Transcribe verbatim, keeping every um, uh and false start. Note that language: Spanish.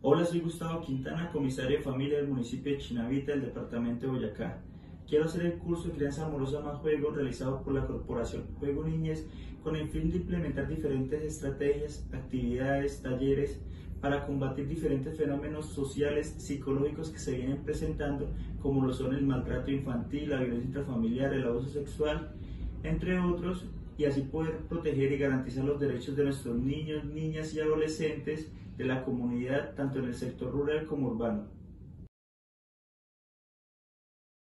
Hola, soy Gustavo Quintana, comisario de familia del municipio de Chinavita, del departamento de Boyacá. Quiero hacer el curso de Crianza Amorosa más Juego realizado por la Corporación Juego Niñez con el fin de implementar diferentes estrategias, actividades, talleres para combatir diferentes fenómenos sociales, psicológicos que se vienen presentando, como lo son el maltrato infantil, la violencia intrafamiliar, el abuso sexual, entre otros, y así poder proteger y garantizar los derechos de nuestros niños, niñas y adolescentes de la comunidad, tanto en el sector rural como urbano.